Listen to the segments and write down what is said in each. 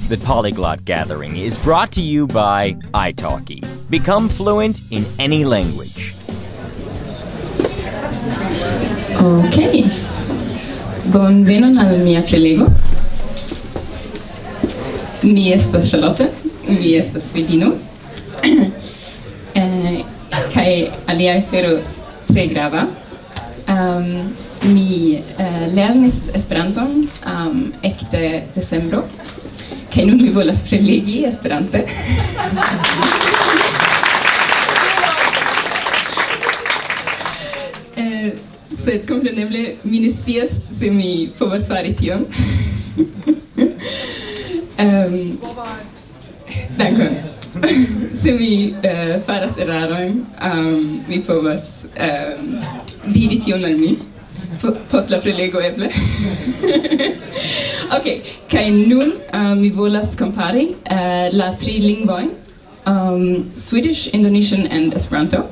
The Polyglot Gathering is brought to you by italki. Become fluent in any language. Ok. Bonvenon al mia prelego. Mi estas Charlotte, mi estas svedino. Kaj alia afero tre grava. Mi lernis Esperanton ekde decembro. Kaj nun mi volas prelegi Esperante. Sed kompreneble mi ne scias se mi povas fari tion. Dankon. Se mi faras erarojn, mi povas diri tion al mi. Post la prelego eble. Ok, kaj nun mi volas kompari la tri lingvojn, Swedish, Indonesian and Esperanto.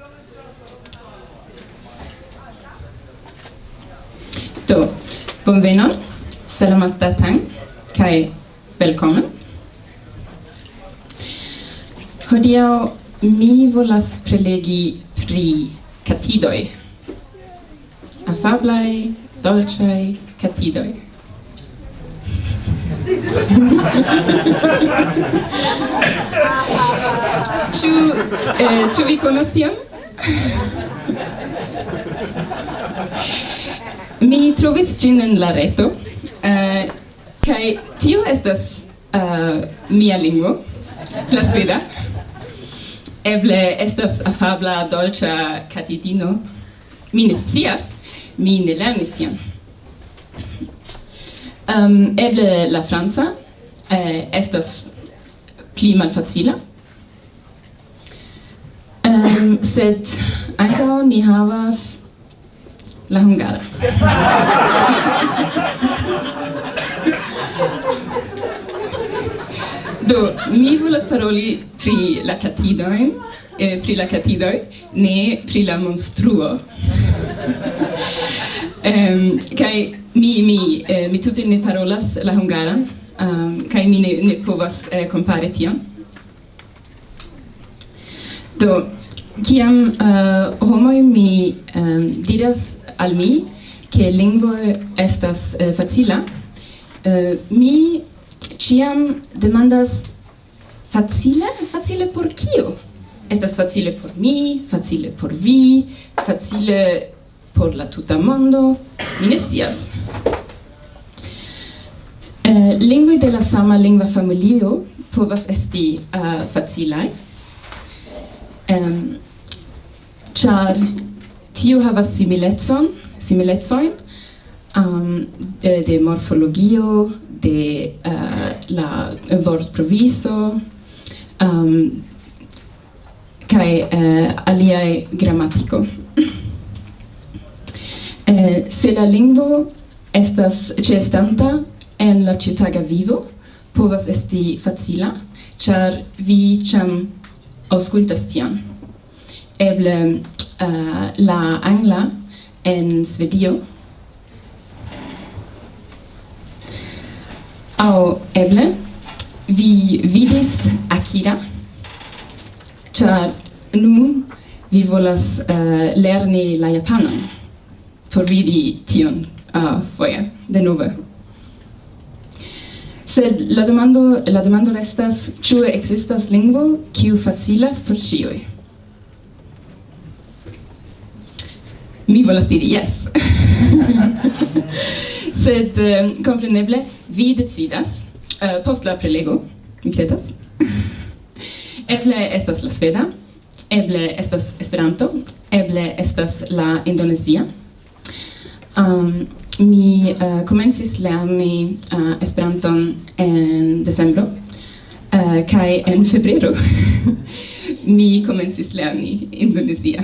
Do, bonvenon, selamat datang, kaj velkommen. Hodiaŭ mi volas prelegi pri katidoj. Afablaj, dolĉaj katidoj. Ĉu vi konas tion? Mi trovis ĝin en la reto, kaj tio estas mia lingvo, la sveda. Eble estas afabla, dolĉa katidino. Mi ne scias, mi ne lernis tion. Eble la franca estas pli malfacila. Sed ankaŭ ni havas la hungara. Do, mi volas paroli pri la katidoj, ne pri la monstruo. Kaj mi tute ne parolas la hungaran, kaj mi ne povas kompari tion. Do, kiam homoj mi diras al mi, ke lingvo estas facila, mi ĉiam demandas facile? Facile por kio? Estas facile por mi, facile por vi, facile por la tuta mondo, mi ne scias. Lingvoj de la sama lingva familio povas esti facilaj, ĉar tio havas similecojn de morfologio, de la vortproviso, kaj aliaj gramatiko. Se la lingvo estas ĉeestanta en la ĉiutaga vivo, povas esti facila, ĉar vi ĉiam aŭskultas tion. Eble la angla en Svedio, aŭ eble vi vidis Akira, ĉar nun vi volas lerni la japanan, por vidi tion foje, denove. Sed la demando restas, ĉu ekzistas lingvo kiu facilas por ĉiuj? Mi volas diri jes. Sed kompreneble vi decidas post la prelego, mi kredas. Eble estas la sveda, eble estas Esperanto, eble estas la indonezia. Mi komencis lerni Esperanton en decembro, kaj en febrero mi komencis lerni indonezia.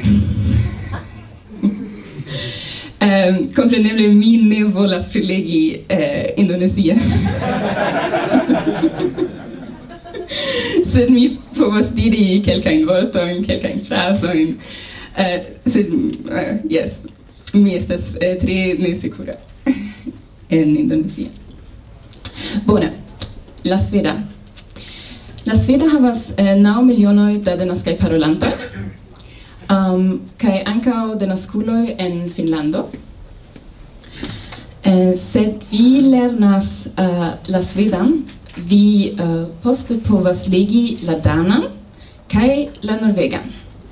Kompreneble mi ne volas prelegi indonezia. Sed mi povas diri kelkajn vortojn, kelkajn frazojn. Sed, yes, mi estas tre nesekura en Indonezia. Bone, La Sveda. La Sveda havas 9 milionoj da denaskaj parolantoj, kaj ankaŭ denaskuloj en Finnlando. Sed vi lernas la svedan, vi poste povas legi la danan kaj la norvegan.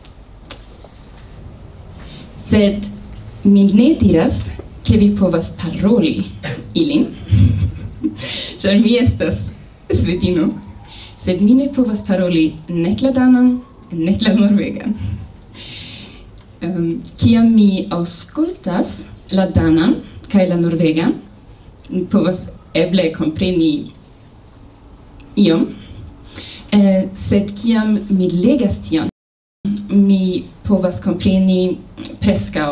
Sed mi ne diras ke vi povas paroli ilin, ĉar mi estas svedino, sed mi ne povas paroli nek la danan, nek la norvegan. Kiam mi aŭskultas la danan kaj la norvegan, mi povas eble kompreni iom, sed kiam mi legas tion, mi povas kompreni preskaŭ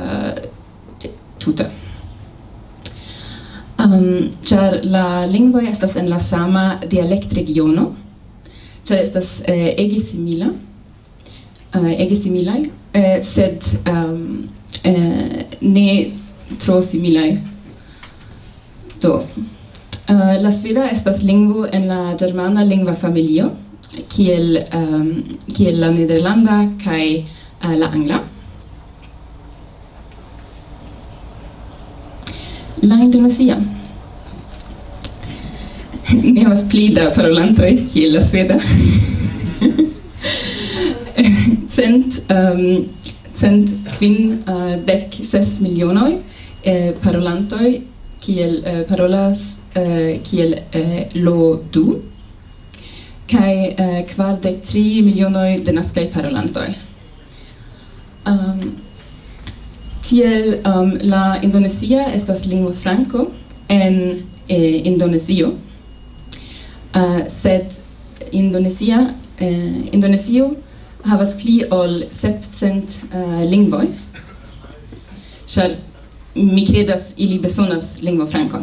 tute. Ĉar la lingvoj estas en la sama dialektregiono, ĉar estas ege similaj, sed ne tro similaj. Do, la sveda estas lingvo en la germana lingva familio, kiel la nederlanda kaj la angla. La indonesia. Ni havas pli da parolantoj kiel la sveda. 156 milionoj parolantoj kiel parolas kiel lo-du, kaj 43 milionoj denaskaj parolantoj. Tiel la indonesia estas lingvo franco en Indonezio, sed Indonesio havas pli ol 700 lingvoj, ĉar mi kredas ili bezonas lingvo frankon.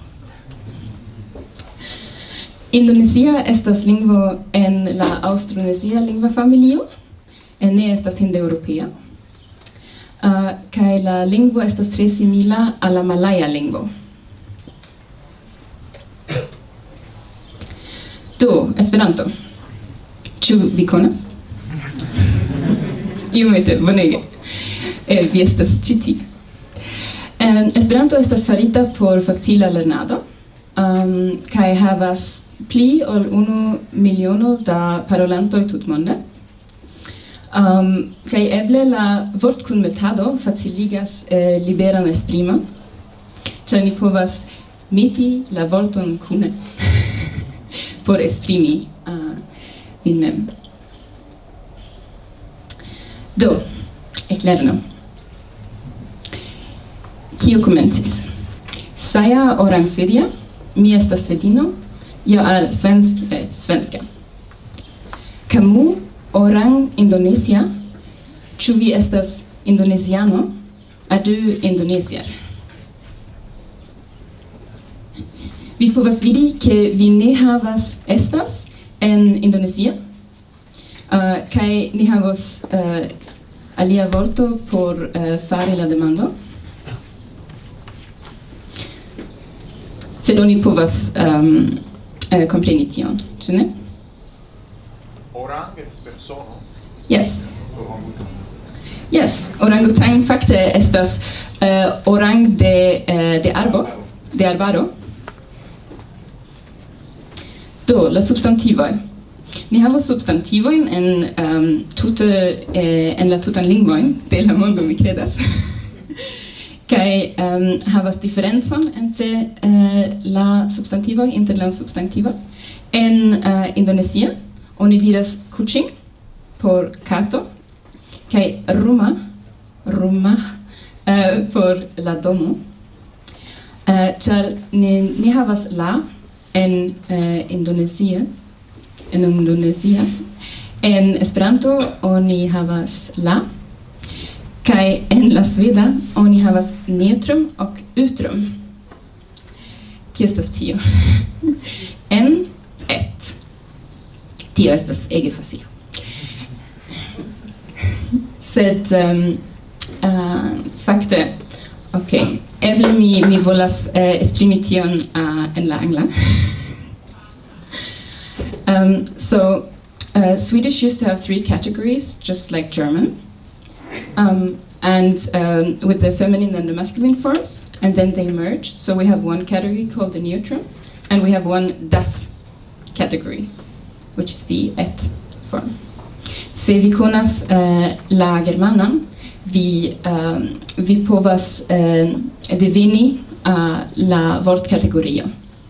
Indonesia estas lingvo en la aŭstronezia lingva familio, ne estas hindeŭropea, kaj la lingvo estas tre simila al la malaja lingvo. Do, Esperanto. Ĉu vi konas? Iomete, bonege. Vi estas ĉi tie. Esperanto estas farita por facila lernado, kaj havas pli ol 1 miliono da parolantoj tutmonde. Kaj eble la vortkunmetado faciligas liberan esprimon, ĉar ni povas meti la vorton kune por esprimi vin mem. Do, eklerno. Kio komencis? Saja orang Svedia, mi estas svedino, jag är svenska. Kamu orang Indonesia, ĉu vi estas indonesiano? Du indonesier? Vi povas vidi ke vi ne havas estas en Indonesia, kaj ni havas alia vorto por fari la demando. Sed oni povas kompreni tion, ĉu ne? Orang estas persono? Yes. Orangutan. Yes, orangutan fakte estas orang de arbaro. Do, la substantivoj. Ni havas substantivojn en tute en la tutan lingvojn de la mondo, mi kredas. Kaj havas diferencon inter la substantivoj. En Indonesia oni diras kucing por kato, kaj rumah por la domo, ĉar ni havas la en Indonezia. En Esperanto oni havas la, kaj en la sveda oni havas neutrum ok utrum. Kio estas tio? En et. Tio estas ege facila. Sed fakte, eble mi volas esprimi tion en la angla. Swedish used to have 3 categories, just like German, with the feminine and the masculine forms, and then they merged. So we have one category called the neutrum, and we have one das category, which is the et form. Se vi konas la germanan, vi povas divini la vortkategorio.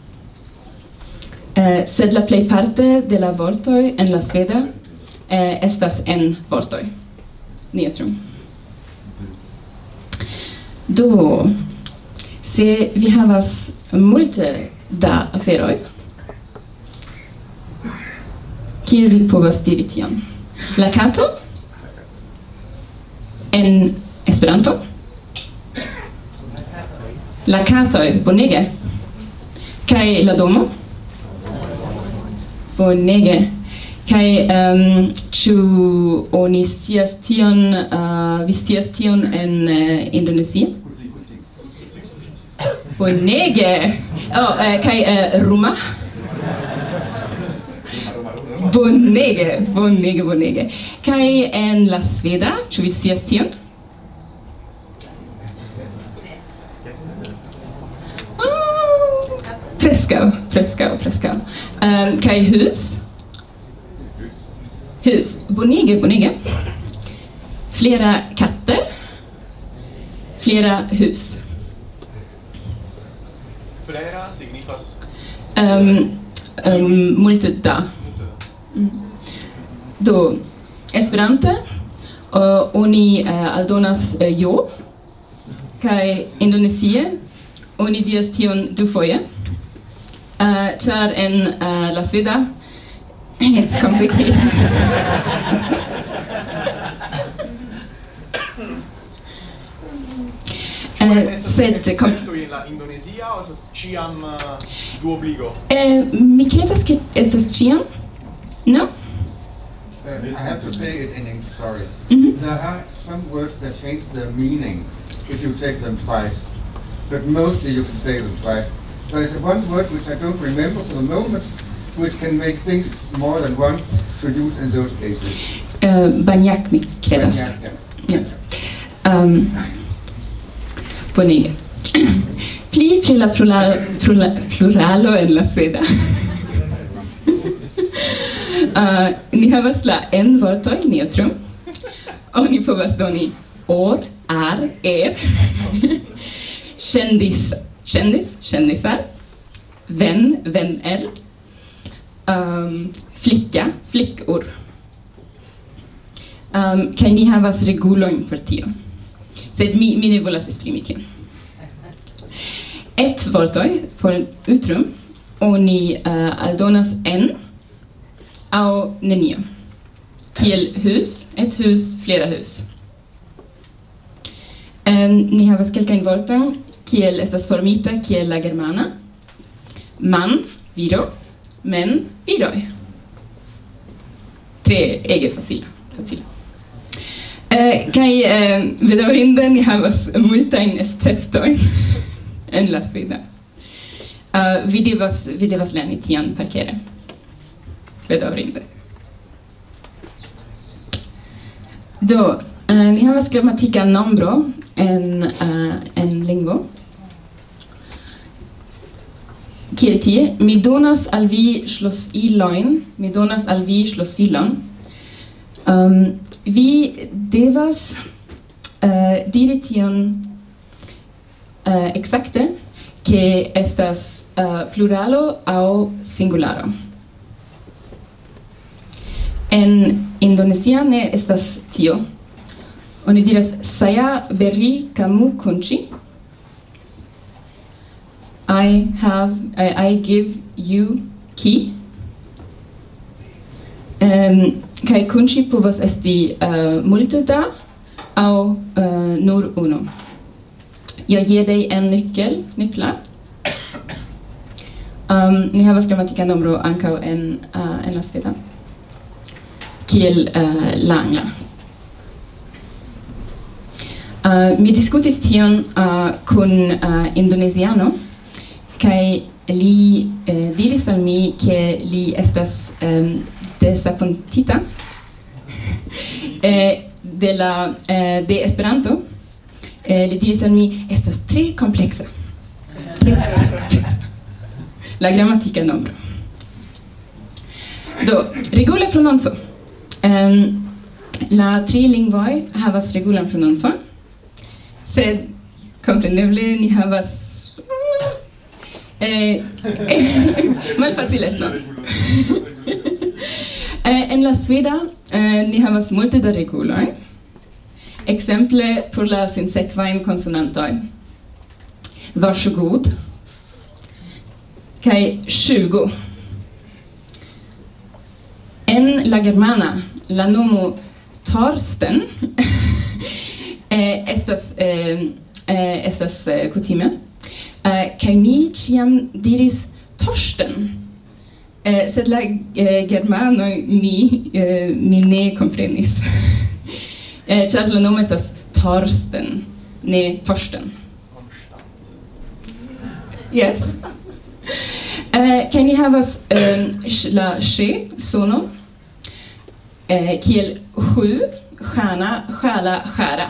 Sed la plej parte de la vortoj en la sveda estas en vortoj, neutrum. Do, se vi havas multe da aferoj, kiel vi povas diri tion? La kato en Esperanto? La katoj, bonege. Kaj la domo? Bonege. Kaj ĉu oni scias tion, vi scias tion en Indonezio? Bonege. Kaj ruma? Bonege, bonege, bonege. Kaj en la sveda, ĉu vi scias tion? Preskaŭ. Kaj hus? Hus, bonege, bonege. Flera katter, flera hus. Flera signifas Multe da. Do, Esperante, oni aldonas jo, kaj Indonesie, oni diras tion dufoje, ĉar en la sveda, it's complicated. Sed in la Indonesia o estas ĉiam duobligo? Mi kredas ke estas ĉiam, no? I have to say it in English, sorry. Mm-hmm. There are some words that change their meaning if you take them twice, but mostly you can say them twice. There is one word which I don't remember for the moment, which can make things more than one to use in those cases. Banyak, mi kredas. Yeah. Yes. Bonege. Pli la pluralo en la sveda. Ni havas la en vortoj, neutrum. Oni povas doni or, kändisar, vänner, flicka, flickor. Kaj ni havas regulojn por tio. Sed mi ne volas esprimi tion. Et vortoj por utrum, oni aldonas en aŭ nenio. Kiel hus, et hus, flera hus. Ni havas kelkajn vortojn, kiel estas formita kiel la germana. Man, viro, men, viroj. Tre ege facila. Kaj bedaŭrinde ni havas multajn esceptojn en la sveda. Vi devas lerni tion parkere. Bedaŭrinde. Do, ni havas gramatika nombro en lingvo. Kiel tie, mi donas al vi ŝlosilojn, vi devas diri tion ekzakte, ke estas pluralo aŭ singularo. En Indonezia ne estas tio. Oni diras saya beri kamu kunci. I give you key. Kaj kunci povas esti multe da aŭ nur uno. Jag ger dig en nycklar. Ni havas gramatika nombro ankaŭ en la sveda. Kiel la angla. Mi diskutis tion kun indoneziano, kaj li diris al mi che li estas desapontita de Esperanto. Li diris al mi estas tre complexa. La grammatica nombro. Do, regula prononco. La tri lingvoj havas regulan prononcon, sed kompreneble ni havas malfacilecon. En la sveda ni havas multe da reguloj. Ekzemple por la sinsekvajn konsonantoj. Varsågod kaj 20. En la germana la nomo Torsten estas kutime, kaj mi ĉiam diris Torsten, sed la germanoj mi ne komprenis, ĉar la nomo estas Torsten, ne Torsten. Yes. Kaj ni havas la ŝ sono, kiel sju, stjärna, stjäla, skära.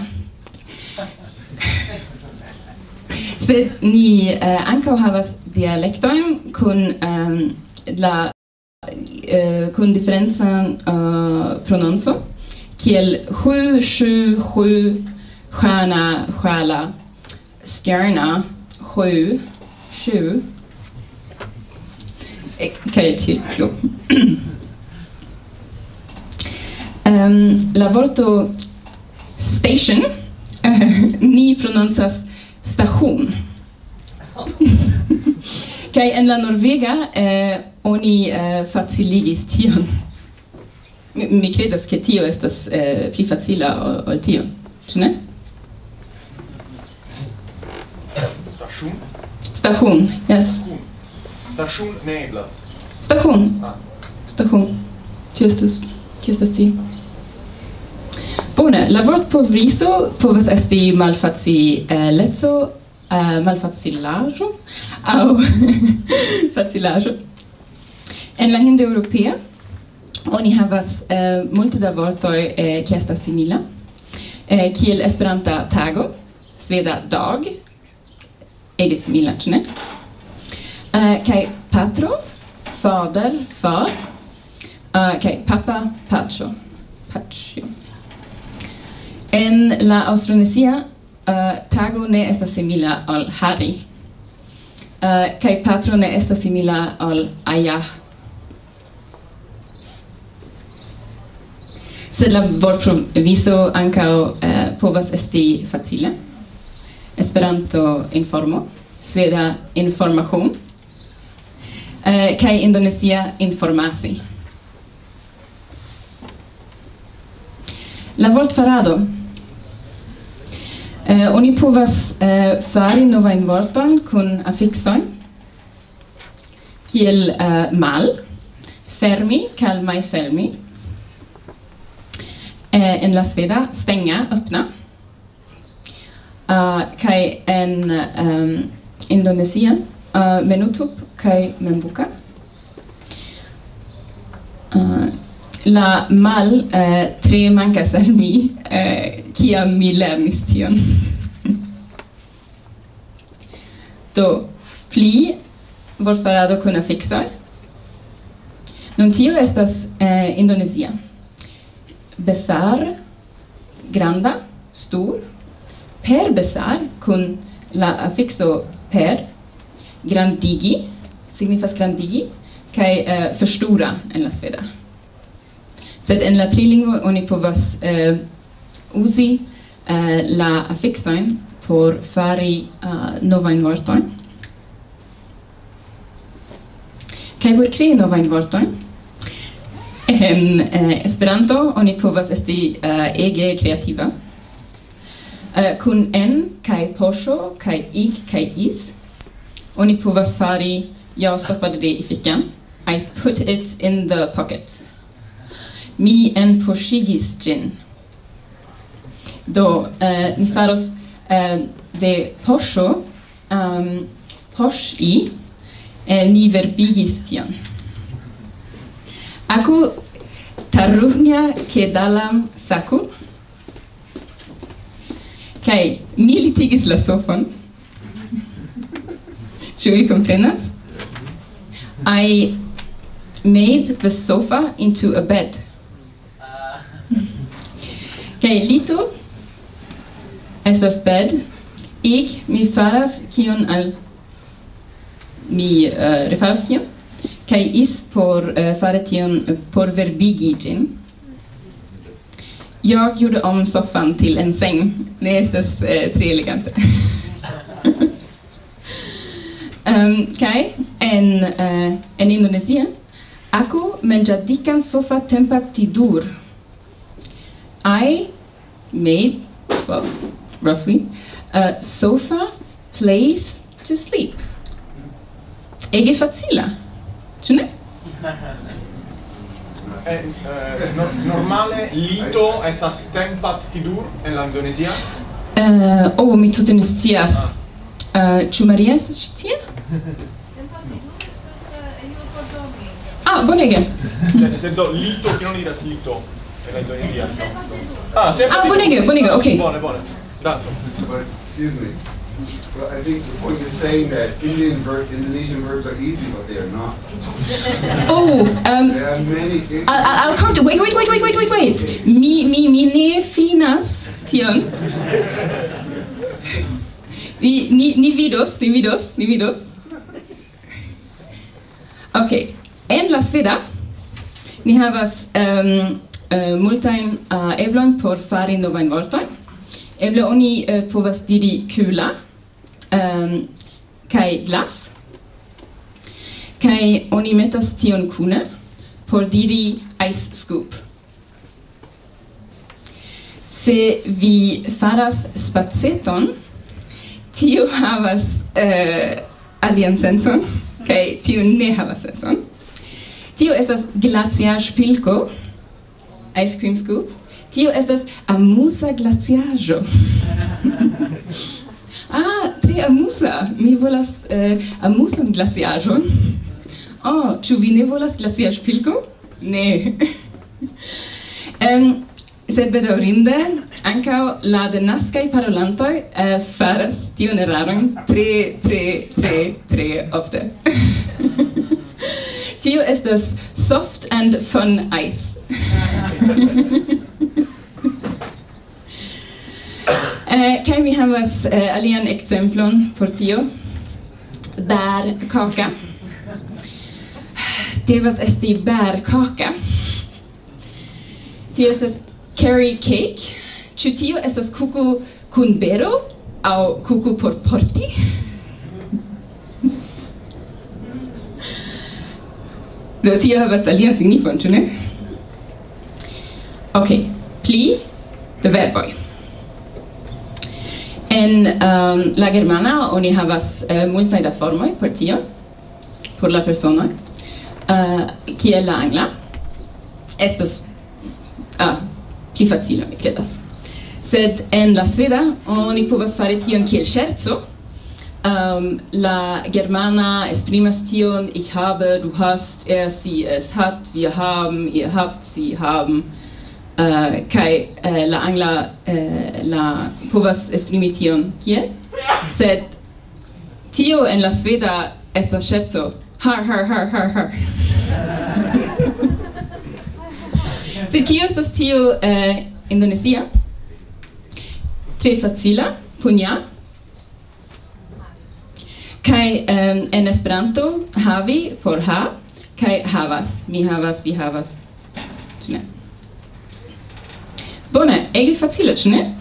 Sed ni ankaŭ havas dialektojn kun kun diferencan prononco, kiel sju, sju, stjärna, stjäla, stjärna, sju, sju. Kaj til plu. La vorto station ni prononcas station. Kaj en la norvega oni faciligis tion. Mi kredas ke tio estas pli facila ol tio, ĉu ne? Station? Station, yes. Station ne eblas. Station. Station. Ĉu estas tio? Bone, la vortpovriso povas esti malfacileco, malfacilaĵo aŭ facilaĵo. En la hindeŭropea oni havas multe da vortoj kiuj estas simila, kiel esperanta tago, sveda dag, ege simila, ĉu ne? Kaj patro, fader, far, kaj papa, paĉjo, paĉjo. En la aŭstronesia tago ne estas simila al Harry, kaj patro ne estas simila al Ajah. Sed la vortprovizo ankaŭ povas esti facile. Esperanto informo, sveda information, kaj indonesia informasi. La vortfarado. Oni povas fari novajn vortojn kun afiksojn, kiel mal, fermi kaj malfermi. En la sveda stänga, öppna. Kaj en Indonesia menutup kaj membuka. La mal tre mankas al mi, kiam mi lernis tion. Do, pli vortfarado kun afiksoj. Nun tio estas Indonesia. Besar, granda, stor. Per besar kun la afikso per. Grandigi, signifas grandigi, kaj förstora en la sveda. Sed en la trilingvo oni povas uzi la afiksojn por fari novajn vortojn. Kaj por krei novajn vortojn, en Esperanto oni povas esti ege kreativa. Kun en kaj poŝo kaj ig kaj is oni povas fari jag stoppade det i fickan. I put it in the pocket. Mi enpoŝigis ĝin. Do ni faros de poŝo poŝi ni verbigis tion. Aku taruhnya ke dalam saku, kaj mi litigis la sofon. Ĉu vi komprenas? I made the sofa into a bed. Kaj lito estas bed, mi faras kion al mi refaras tion, kaj por fare tion por verbigi ĝin. Jag gjorde om soffan till en säng. Det är tre elegante. En Indonesien, aku menjadikan sofa tempat tidur. I made, well, roughly, a sofa place to sleep. Ege facila, ĉu ne? Normale lito estas tempat tidur en la Indonesia? Mi tute ne scias. Ĉu Maria estas ĉi tie? Tempat tidur estas io por dormi. Bonege. Se do lito, che non diras lito en la Indonesia. Bonege, okay. Bone. Dato. But, excuse me. Well, I think the point is saying that Indonesian verbs are easy, but they are not. There are many. I'll come to. Wait. Mi ne finas tion. Ni vidos. Okay. En la sveda ni havas multajn eblojn por fari novajn vortojn. Eble oni povas diri kula kaj glas. Kaj oni metas tion kune por diri ice scoop. Se vi faras spaceton, tio havas alian senson, kaj tio ne havas senson. Tio estas glaciaĵpilko, ice cream scoop. Tio estas amuza glaciaĵo. Tre amuza. Mi volas amuzan glaciaĵon. Ĉu vi ne volas glaciaĵpilko? Ne. Sed bedaŭrinde, ankaŭ la denaskaj parolantoj faras tion eraron tre ofte. Tio estas soft and fun ice. Kaj mi havas alian ekzemplon por tio. Bärkaka. Devas esti bärkaka. Tio estas curry cake. Ĉu tio estas kuku kun bero aŭ kuku por porti? Do tio havas alian signifon, ĉu ne? Okay, pli de verboj. En la germana oni havas multaj da formoj por tio, por la personoj, kiel la angla. Estas pli facila, mi kredas. Sed en la sveda oni povas fari tion kiel ŝerco. La germana esprimas tion ich habe, du hast, sie, es hat, wir haben, ihr habt, sie haben. Kaj la angla la povas esprimi tion kiel. Sed tio en la sveda estas ŝerco. Har. Sed kio estas tio indonesia? Tre facila, punja. Kaj en Esperanto havi por ha, kaj havas, mi havas, vi havas. Ĉu ne? Bone, ege facile, ĉu ne?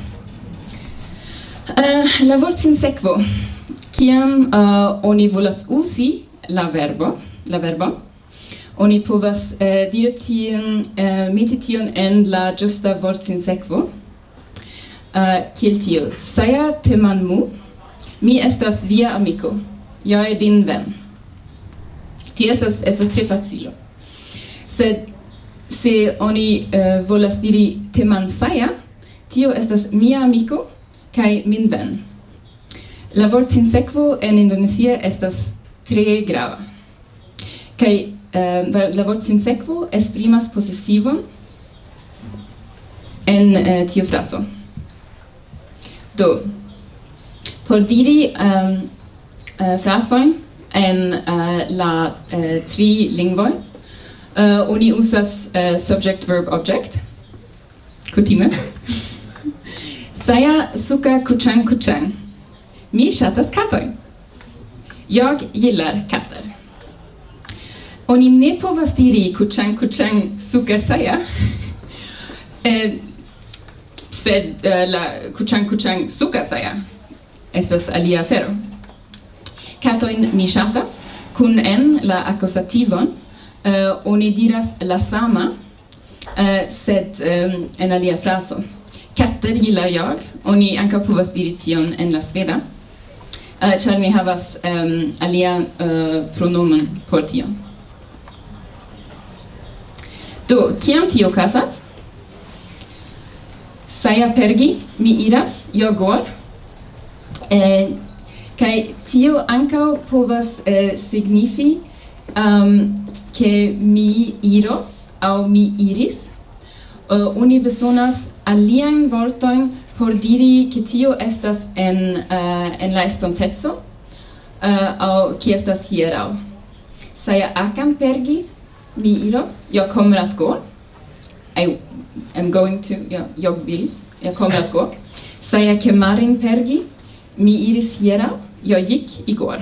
La vortsinsekvo. Kiam oni volas uzi la verbo, oni povas diri tion, meti tion en la ĝusta vortsinsekvo. Kiel tio? Saya temanmu, mi estas via amiko. Jag är din vän. Tio estas tre facilo. Sed se oni volas diri temansaya, tio estas mia amiko kaj min vän. La vortsinsekvo en Indonesia estas tre grava. Kai la vortsinsekvo esprimas possessivon en tiu fraso. Do, por diri frasojn en la tri lingvoj, oni usas subject, verb, object, kutime. Saya suka kuchan kuchan. Mi ŝatas katojn. Jag gillar katter. Oni ne povas diri kuchan kuchan suka saya, sed la kuchan kuchan suka saya estas alia afero. Katojn mi ŝatas, kun en la akusativon oni diras la sama, sed en alia fraso. Katter gillar jag, oni ankaŭ povas diri tion en la sveda, ĉar mi havas alia pronomen por tion. Do, kiam tio okazas? Saya pergi, mi iras, jag går. Kaj tio ankaŭ povas signifi ke mi iros aŭ mi iris. Oni bezonas aliajn vortojn por diri ke tio estas en la estonteco aŭ kie estas hieraŭ. Saya akan pergi, mi iros, jag kommer att gå. I am going to, jag vill, jag kommer att gå. Saya ke Marin pergi, mi iris hieraŭ, jag gick igår.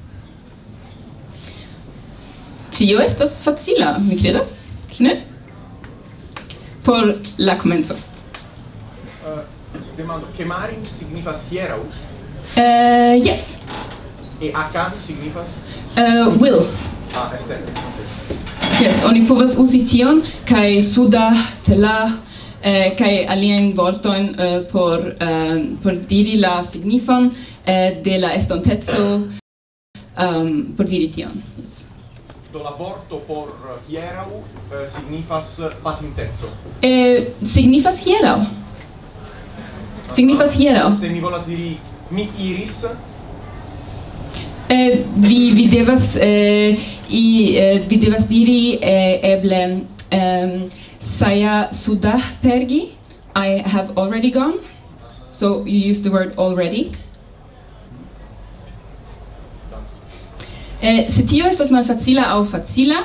Tio estas facila, mi kredas, ĉu ne? Por la komenco. Demando, che Marin signifas hieraŭ? Yes. E akan signifas? Will. Estende. Yes, oni povas uzi tion, kaj suda, tela, kaj aliajn vortojn por diri la signifon de la estonteco, por diri tion. Yes. Do la vorto por hieraŭ signifas pasinteco. Signifas hieraŭ. Signifas hieraŭ. Se mi volas diri mi iris, vi devas diri eble saya sudah pergi, I have already gone, so you use the word already. Se tio estas malfacila aŭ facila,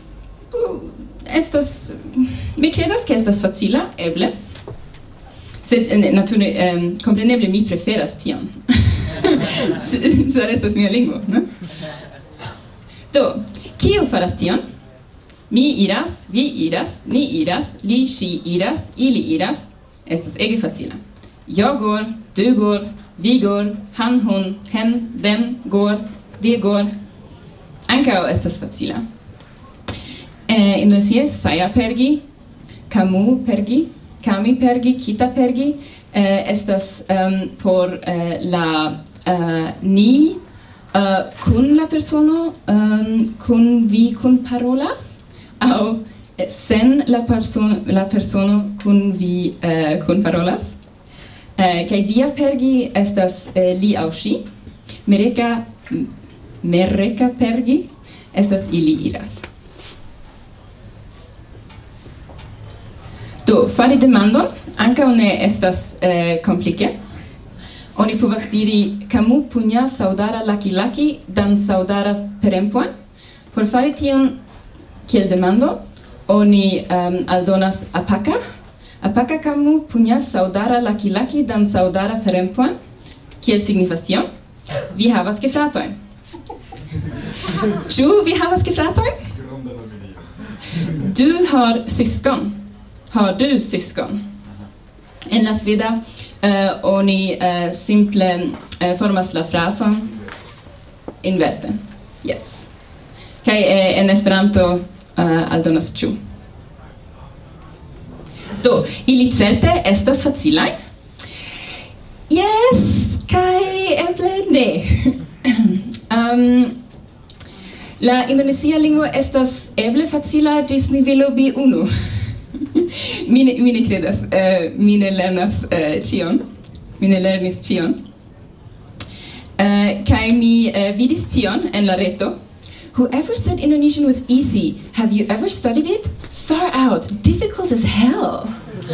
estas, mi kredas ke estas facila, eble. Sed nature, kompreneble mi preferas tion. Ĉar estas mia lingvo, ne? Do, kiu faras tion? Mi iras, vi iras, ni iras, li, ŝi iras, ili iras. Estas ege facila. Jag går, du går, vi går, han, hon, hen, den går, de går. Ankaŭ estas facila. Indonesie, saya pergi, kamu pergi, kami pergi, kita pergi, estas por la ni kun la persono, kun vi kun parolas, aŭ sen la persono kun vi kun parolas. Kaj dia pergi estas li aŭ ŝi. Mereka pergi estas ili iras. Do, fari demandon ankaŭ ne estas komplike. Oni povas diri kamu punya saudara laki dan saudara perempuan. Por fari tion kiel demando, oni aldonas apaka. Apaka kamu punya saudara laki dan saudara perempuan. Kiel signifas tion? Vi havas gefratojn. Ĉu vi havas gefratojn? Du har syskon. Har du syskon? En la sveda oni simple formas la frason inverte. Yes. Kaj en Esperanto aldonas ĉu. Do, ili certe estas facilaj? Yes, kaj eble ne. La indonesia lingvo estas eble facila ĝis nivelo B1. Mi ne kredas, mi ne lernas ĉion, mi ne lernis ĉion. Kaj mi vidis tion en la reto, Whoever said Indonesian was easy, have you ever studied it? Far out, difficult as hell.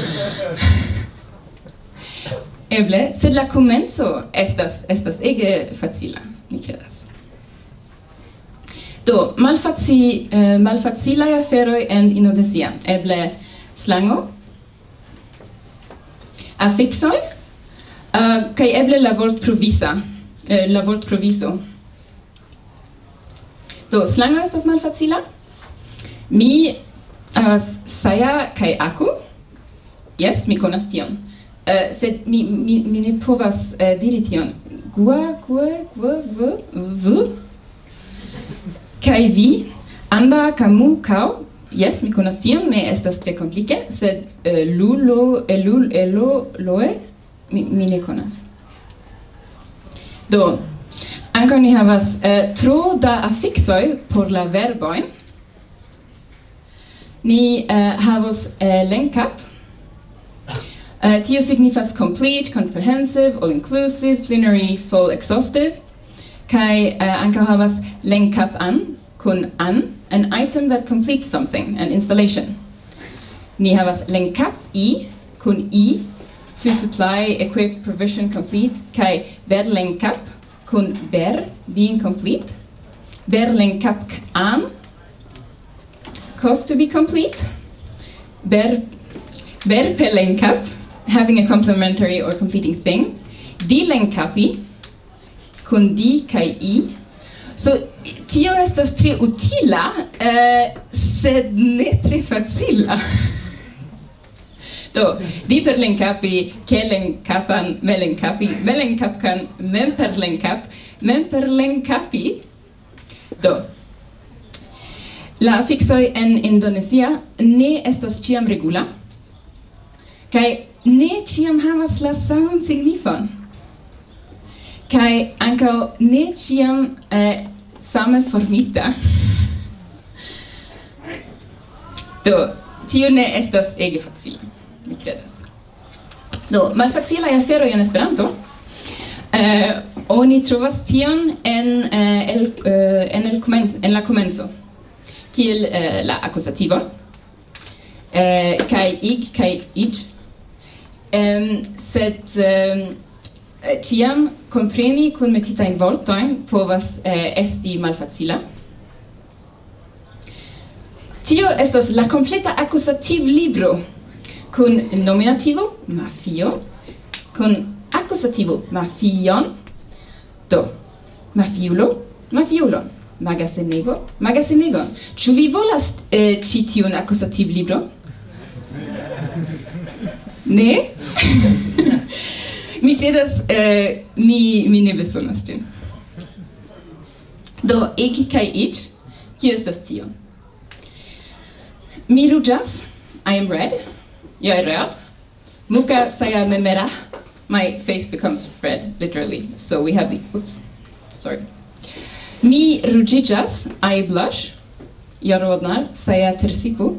Eble, sed la komenco estas ege facila, mi kredas. Do, malfacilaj aferoj en Indonesia, eble slango, afiksoj, kaj eble la vortprovizo. Do, slango estas malfacila. Mi havas saya kaj aku. Yes, mi konas tion. Sed mi ne povas diri tion. Gua, v. Kaj vi, anda, kamu, kau. Yes, mi konas tion, ne estas tre komplike, sed lulo, elo, loe, mi ne konas. Do, ankaŭ ni havas tro da afiksoj por la verboj. Ni havos lenkap. Tio signifas complete, comprehensive, all-inclusive, plenary, full, exhaustive. Kai ankaŭ havas lenkap an, kun an, an item that completes something, an installation. Ni havas lenkap I, kun I, to supply, equip, provision, complete. Kai ber lenkap, kun ber, being complete. Ber lenkap an, cause to be complete. Ber per lenkap, having a complementary or completing thing. Di lenkapi, kun di kai I. So, tio estas tre utila, sed ne tre facila. Do, di per lenkapi, ke lenkapan, me lenkapi, me lenkapkan, mem per lenkapi. Do, la afiksoj en Indonesia ne estas ĉiam regula, kaj ne ĉiam havas la saman signifon. Kaj ankaŭ ne ĉiam same formita. Do, tio ne estas ege facila, mi kredas. Do, malfacilaj aferoj en Esperanto, oni trovas tion en la komenco, kiel la akuzativo, kaj ig kaj iĝ, sed ĉiam kompreni kun metitajn vortojn povas esti malfacila. Tio estas la kompleta akuzativlibro kun nominativo mafio, kun akuzativo mafion. Do, mafiulo, mafiulon, magazenego, magazenegon. Ĉu vi volas ĉi tiun akuzativlibron? Ne? Mi kredas, mi ne bezonas ĝin. Do, ig kaj iĝ, kio estas tio? Mi ruĝas, I am red, jag är röd. Muka saya memera, my face becomes red, literally. So we have the, oops, sorry. Mi ruĝiĝas, I blush, jag rodnar, saya tersipu.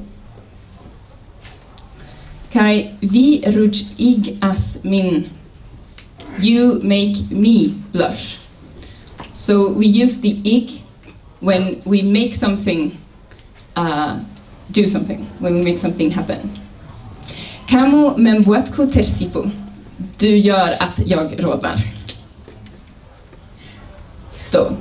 Kai vi ruĝigas min, you make me blush. So we use the ig when we make something do something, when we make something happen. Kamu membuatku tersipu. Du gör att jag rodnar. Do.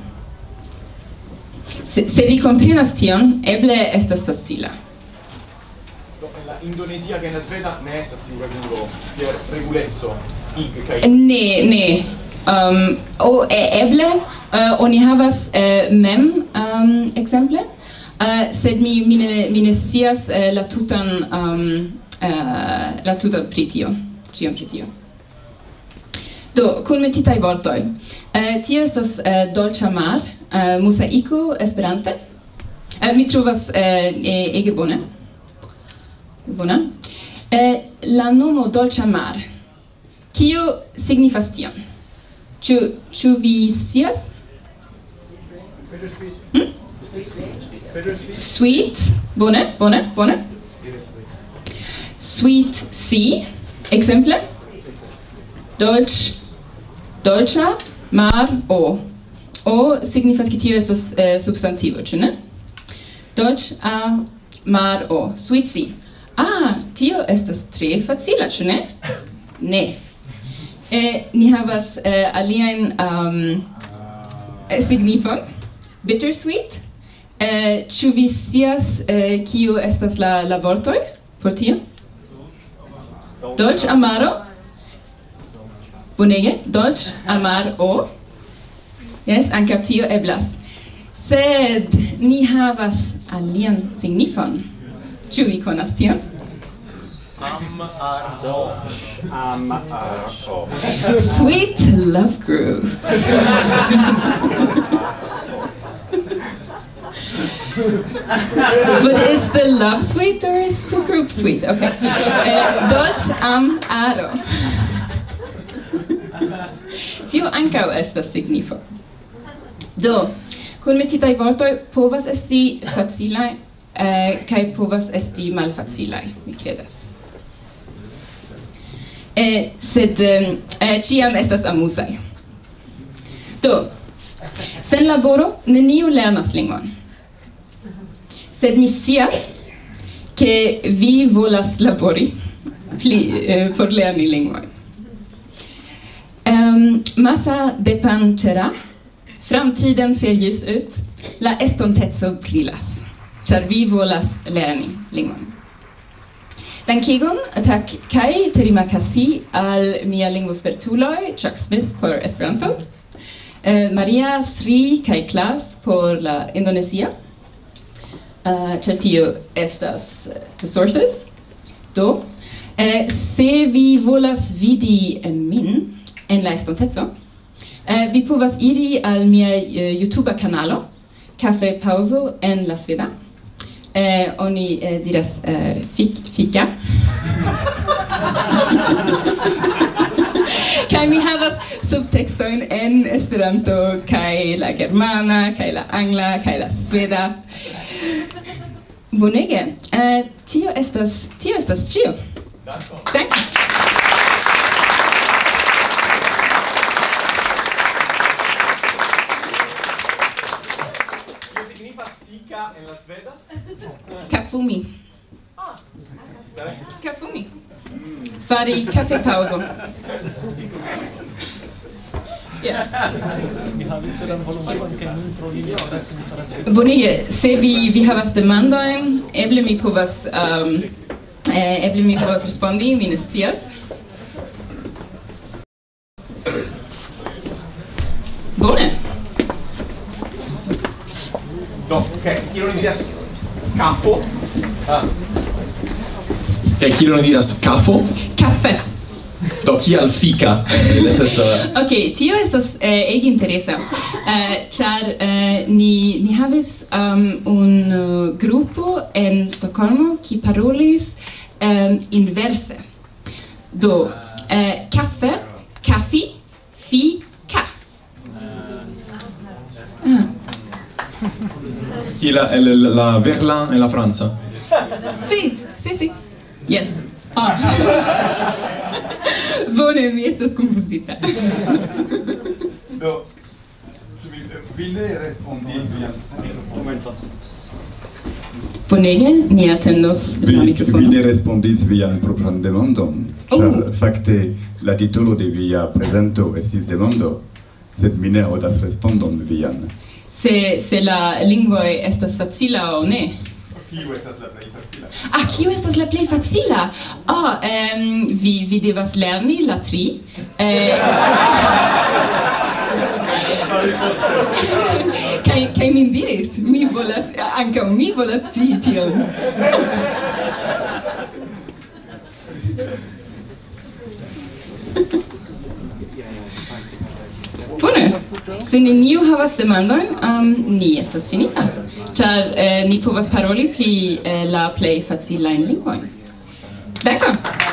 Se vi komprenas tion, eble estas facila. Do, en la Indonesia kaj en la sveda ne estas tiu regulo per reguleco ig kaj Ne. Eble oni havas mem ekzemple. Sed mi ne scias la tutan pri tio, ĉiam pri tio. Do, kun metitaj vortoj. Tio estas dolĉa mar, muzaiko Esperante. Mi trovas ege bone. Bona. La nomo dolĉa mar. Kio signifas tion? Ĉu vi scias? Sweet, bone. Sweet sea, exemple. Dolĉa mar o. O signifas che tio estas substantivo, ĉu ne? Dolĉ amaro, sweet sea. Tio estas tre facila, ĉu ne? Ne. Ni havas aliajn signifon. Bittersweet. Ĉu vi scias kio estas la vortoj por tio? Dolĉ amaro. Bonege. Dolĉ amaro. Yes, ankaŭ tio eblas. Sed ni havas alian signifon. Ĉu vi konas tion? Amaro. Sweet love groove. But is the love sweet or is the group sweet? Okay. Dolĉ amaro. Tio ankaŭ estas signifo. Do, kunmetitaj vortoj povas esti facilaj kaj povas esti malfacilaj, mi kredas. Sed ĉiam estas amuzaj. Do, sen laboro neniu lernas lingvon. Sed mi scias ke vi volas labori pli por lerni lingvojn. Massa depancera. Framtiden ser ljus ut. La estonteco brilas. Ĉar vi volas lerni lingvon. Dankigon, tack kaj terimakasi al mia lingvospertuloj, Chuck Smith por Esperanto, Maria, Sri kaj Klas por la Indonesia, ĉar tio estas the sources. Do, se vi volas vidi min en la estonteco, vi povas iri al mia YouTube kanalo, Cafe Pauzo en la Sveda. Oni diras fika. Kaj mi havas subtekstojn en Esperanto kaj la germana, kaj la angla, kaj la sveda. Bonege. Tio estas ĉio. Danke. En la sveda? Kafumi. Interesse. Kafumi. Fari kaffepauzo. Yes. Bonige, se vi havas demandojn, eble mi povas respondi, mi ne scias. Bone. Do, ok, chi non diras capo? Chi non diras cafo? Caffè. Do, kial fika? Ok, tio estas ege interesa, ĉar ni havis un grupo en Stockholmo qui parolis inverse. Do, kaffe, kaffi, fi, ka. Qui la Verlan en la Franza? Sì. Yes. Bone, mi estas confusita. Do, vi ne respondis vian Bonege, ni atendos la mikrofono. Vi ne respondis vian propran demandon, ĉar fakte la titolo de via prezento estis demando, sed mi ne aŭdas respondon vian. Se la lingvoj estas facila o ne? Kiu estas la plej facila? Kiu estas la plej facila? Vi devas lerni la tri. Kaj mi diris, ankaŭ mi volas scii tion. Bone, se neniu havas demandojn, ni estas finita, ĉar ni povas paroli pri la plej facilajn lingvojn. Dankon!